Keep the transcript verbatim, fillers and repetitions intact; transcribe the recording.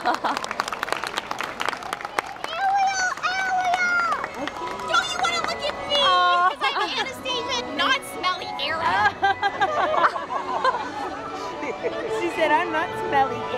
Don't you want to look at me? It's like the Anastasia not smelly Ariel. She said, I'm not smelly.